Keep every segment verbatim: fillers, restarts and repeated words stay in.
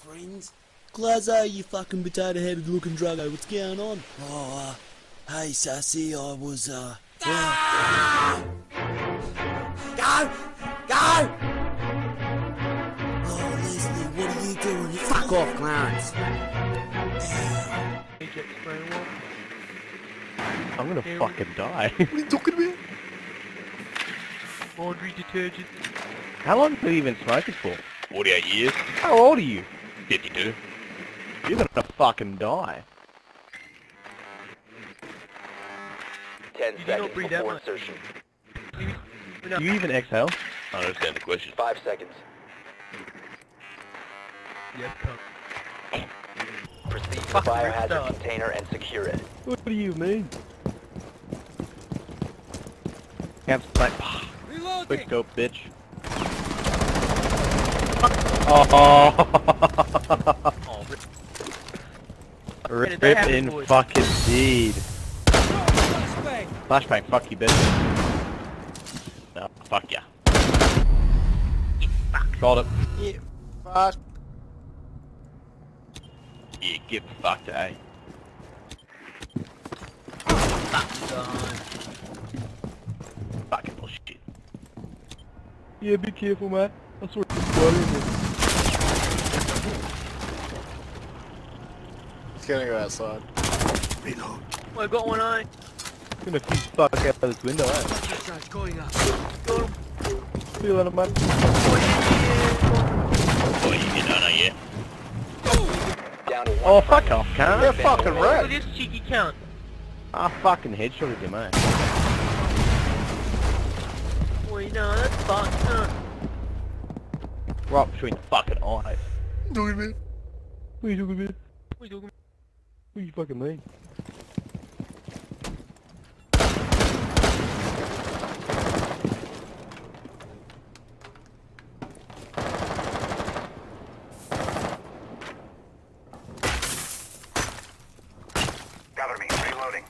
friends. Glazzo, you fucking potato-headed looking druggo, what's going on? Oh, uh, hey, Sassy, I was, uh... Ah! Go! Go! Oh, Leslie, what are you doing here? Fuck off, Clarence. I'm gonna Ew. fucking die. What are you talking about? Laundry detergent. How long have you even smoking for? forty-eight years. How old are you? fifty-two. You're gonna fucking die. Ten You do not seconds breathe that before much. insertion. Do you even exhale? I don't understand the question. Five seconds. Yep, come. Proceed to the Fucking biohazard restart. container and secure it. What do you mean? Can't like quick go, bitch. Oh, Oh, rip. rip, did that happen, in boys? fucking deed. Flashbang, fuck you, bitch. No, fuck ya. Got it. Yeah, fuck. Yeah, get fucked, eh? Fucking bullshit. Yeah, be careful, man. I swear to God in there. He's gonna go outside. Reload. Well, I got one eye. I'm gonna fish fuck out of this window, eh? Charge going up. Got him. Feel it, man. Oh, you get on it yet? Down to one. Oh, fuck friendly. off, cunt. You're fucking Look at right. this cheeky count. I fucking headshotted him, eh? Boy, no, that's fucked, huh? Right between the fucking eyes. Doing me. What are you talking about? What are you talking What do you fucking mean? Cover me. Reloading.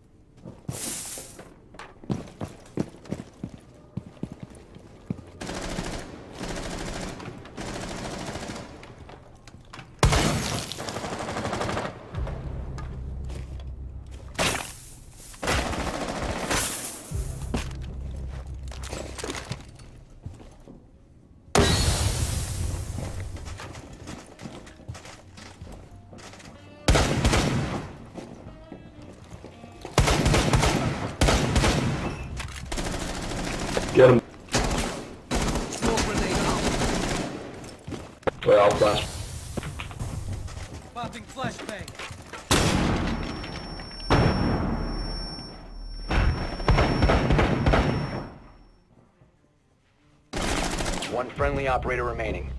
Get him. Smoke grenade out. Well, I'll flash. Popping flashbang. One friendly operator remaining.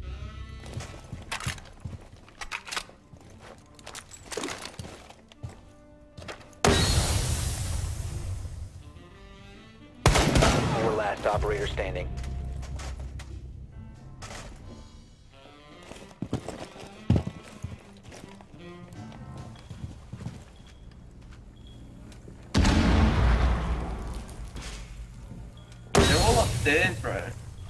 Four last operator standing. They're all upstairs, bro.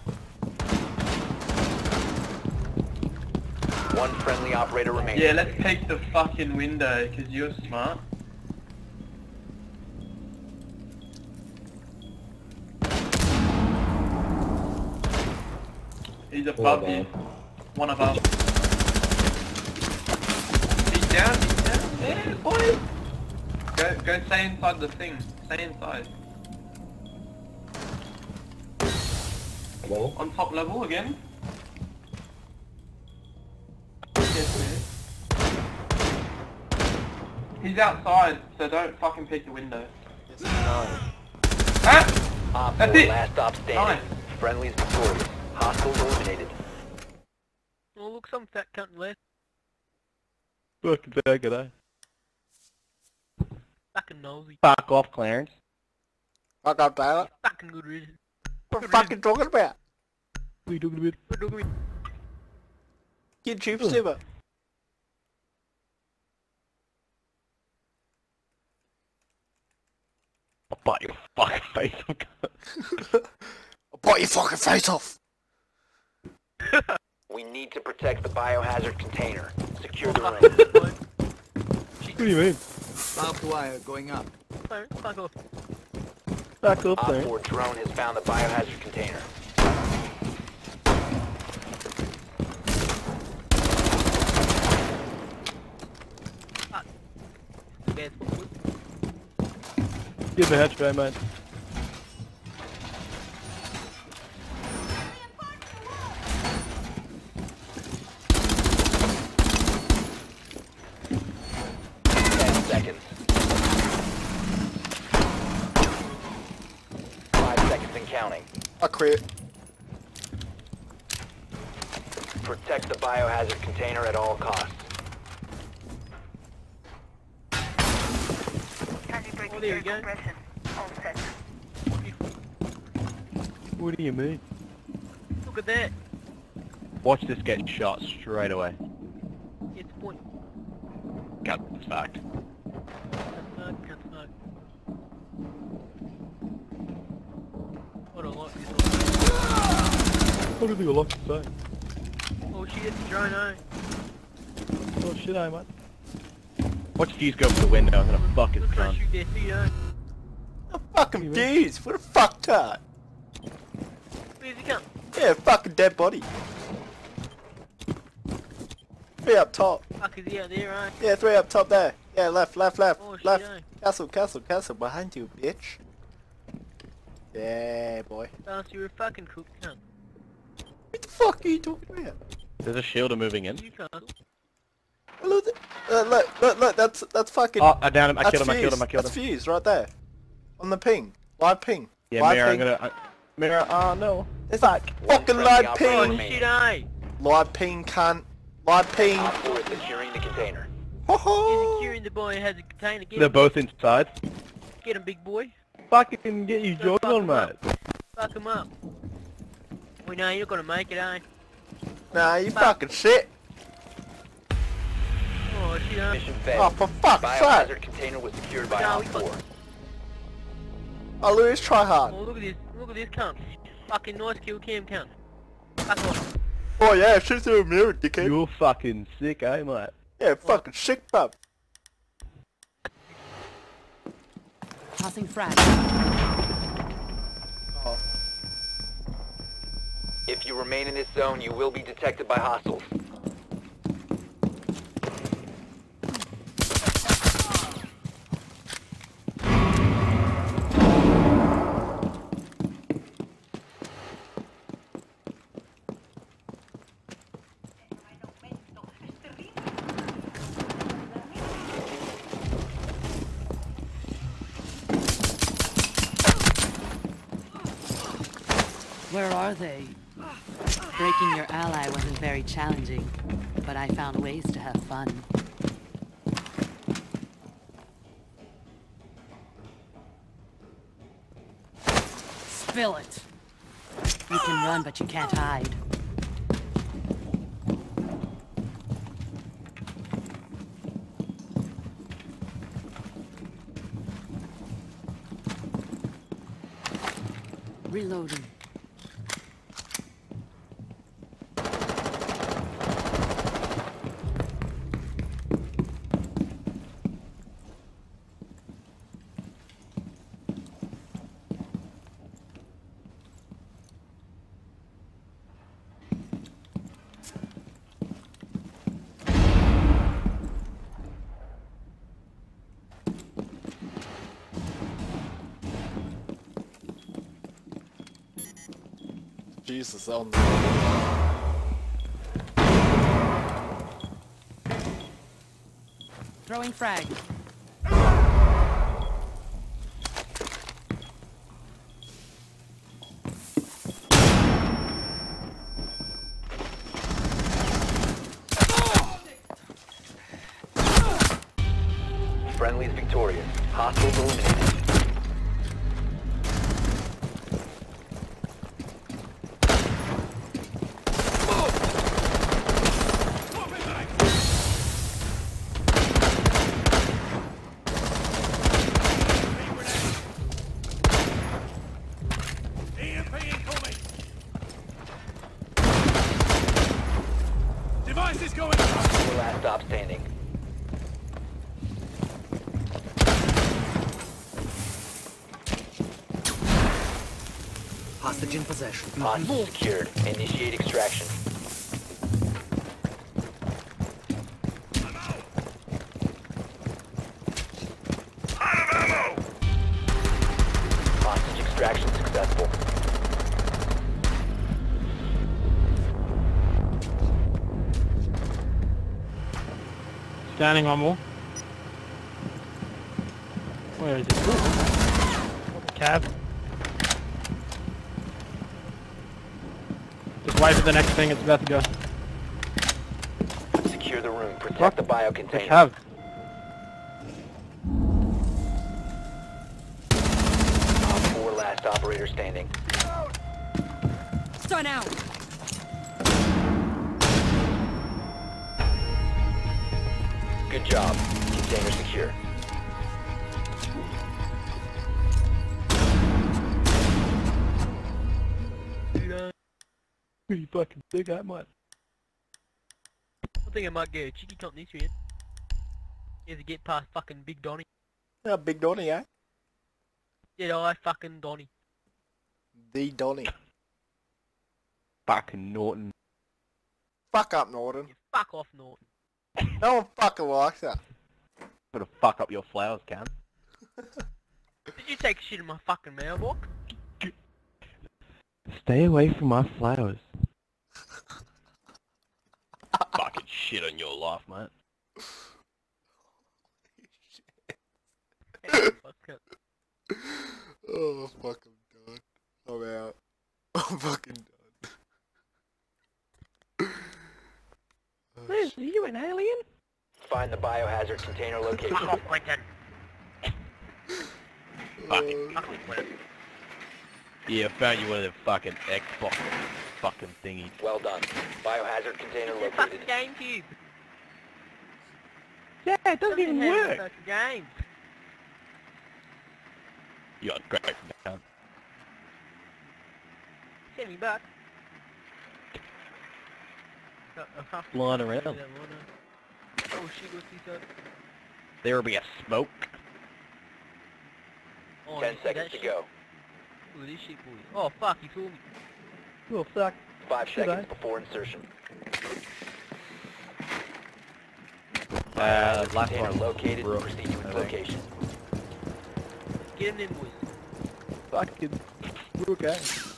One friendly operator remaining. Yeah, let's take the fucking window, cause you're smart. He's above you. One above. He's down, he's down. There, boy! Go, go stay inside the thing. Stay inside. Hello? On top level again. Yes, man. He's outside, so don't fucking peek the window. Yes, no. Ah! Op That's four it. last stop standing. Nice. Friendly's victorious. Hostiles eliminated. Oh, look, some fat cunt left. Fucking faggot, eh? Fucking nosy. Fuck off, Clarence. Fuck up, Taylor. Fucking good reason. What the fuck you talking about? What are you talking about? Good look at me. Kid tube stimmer. I'll bite your fucking face off. I'll bite your fucking face off. We need to protect the biohazard container. Secure the Fuck ring. off, boy. What do you mean? Barbed wire going up. Fuck fuck off. Back up Op there. four drone has found the biohazard container. Bad foot. Give the hatchway, man. Ten seconds. Five seconds and counting. I quit. Protect the biohazard container at all costs. Oh, there we go. What do you mean? Look at that. Watch this get shot straight away. It's the point. Cut. It's fact. Can't smoke, can't smoke. I don't like this one. What do you think I like to say? Oh shit, it's a drone, eh? Oh shit, I mate. Watch Fuse go for the window. I'm gonna fuck his Look trying gun. to shoot their feet, eh? Fucking dudes, what a fucktard. Where's he come? Yeah, fucking dead body. Three up top. Fuck, is he out there, eh? Yeah, three up top there. Yeah, left, left, left, Oh, shit, left. eh? Castle, castle, castle, behind you, bitch. Yeah, boy. Bastard, you're a fucking cook, cunt. What the fuck are you talking about? There's a shielder moving in. You can't. Look, uh, look, look, look, that's, that's fucking... Oh, I downed him. I that's killed him. I killed him. I Fuse. killed That's him. Fuse, right there. On the ping. Live ping. Yeah, live Mira, I'm ping. gonna. I, Mira, oh no. There's a One fucking friendly live operator Oh ping. remaining. shit, eh? Live ping, cunt. Live ping. Op four is securing the container. Ho He's ho. securing the boy has a container. Get They're him, both inside. get him, big boy. Fucking get you Go jogged fuck on, him mate. up. Fuck him up. We know you're gonna make it, eh? Nah, you Fuck. fucking shit. Oh shit, eh? Mission failed. Oh, for fuck's sake. Biohazard container was secured by No, Op we got- four. Oh, Lewis, try hard. Oh look at this, look at this cunt. Fucking nice kill cam cunt. Fuck off. Oh yeah, shoot through a mirror, dickhead. You're fucking sick, eh, mate? Yeah, fucking shit, bub. Tossing frag. Oh. If you remain in this zone, you will be detected by hostiles. Where are they? Breaking your ally wasn't very challenging, but I found ways to have fun. Spill it! You can run, but you can't hide. Reloading. Jesus, on Throwing frag. Friendly's victorious. Hostiles eliminated. Four last stop standing. Hostage in possession. Hostage secured. Initiate extraction. Hostage extraction successful. Standing on wall. Where is it? Cab. Just wait for the next thing, it's about to go. Secure the room. Protect What? the bio The container. cab. Op four last operator standing. Stun out. Good job. Container secure. Pretty fucking big, I might. I think I might get a cheeky comp this year. Is to get past fucking Big Donny. Yeah, Big Donny, eh? Yeah, I fucking Donny. The Donny. Fucking Norton. Fuck up, Norton. You fuck off, Norton. No one fucking likes that. Gotta fuck up your flowers, Cam. Did you take a shit in my fucking mailbox? Stay away from my flowers. Fucking shit on your life, mate. Fuck up. Oh, fuck, I'm done. I'm out. I'm fucking done. Liz, are you an alien? Find the biohazard container location. Fuck off, Quentin. Fucking. Fuck off, Quentin. Yeah, I found you one of them fucking Xbox fucking thingies. Well done. Biohazard container It's a fucking located. GameCube. Yeah, it doesn't even have work. fucking games. You got great down. Seventy bucks. Uh, uh, half- Flying around. Oh shit, what's this up? There'll be a smoke. Oh, Ten you see seconds that to shit? go. Look at this shit, boys. Oh fuck, you fooled me. Oh fuck. Five Should seconds I? before insertion. Uh, Biohazard last container one. located. Bro, Proceed to its I think. location. Get him in, boys. Fucking. We're okay.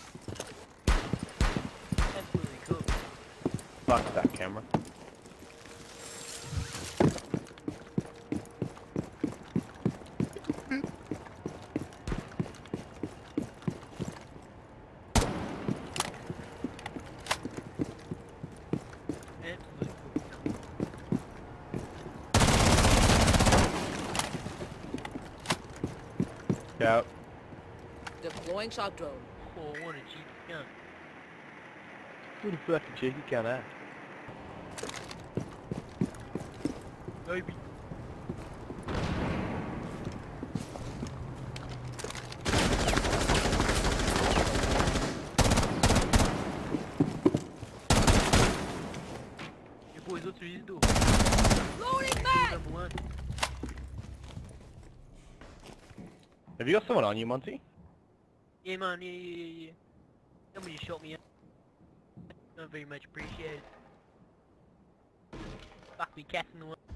That's really cool. Fuck that camera. Absolutely cool. Out. Deploying shock drone. Oh, what a cheap gun. What a fucking cheeky cunt, eh? Maybe. Hey boys, what's through this door? Loading back! Number one. Have you got someone on you, Monty? Yeah man, yeah, yeah, yeah, yeah. Somebody shot me up. Not very much appreciated. Fuck me, cats in the way.